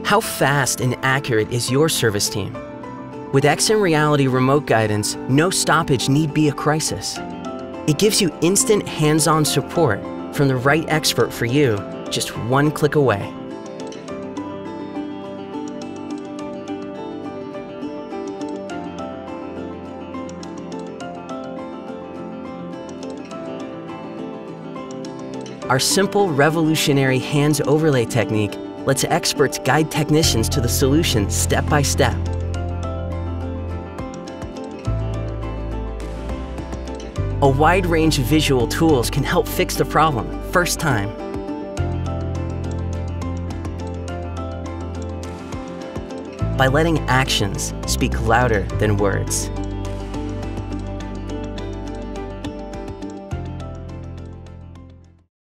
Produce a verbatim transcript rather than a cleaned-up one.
How fast and accurate is your service team? With XMReality Remote Guidance, no stoppage need be a crisis. It gives you instant hands-on support from the right expert for you, just one click away. Our simple, revolutionary hands overlay technique lets experts guide technicians to the solution step by step. A wide range of visual tools can help fix the problem first time. By letting actions speak louder than words.